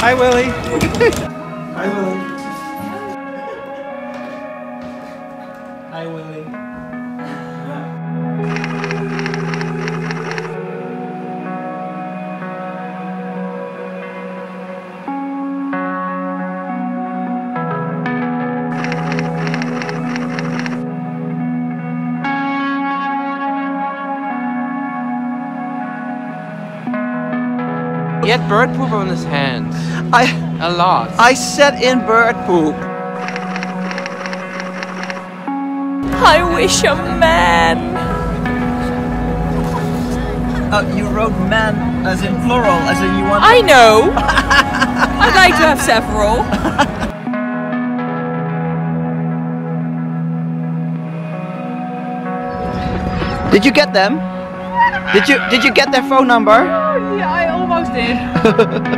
Hi, Willie. Hi, Willie. Hi, Willie. He had bird poop on his hands. A lot. I sat in bird poop. I wish a man. You wrote man as in plural, as in you want. I know. I'd like to have several. Did you get them? Did you get their phone number? Yeah, I almost did.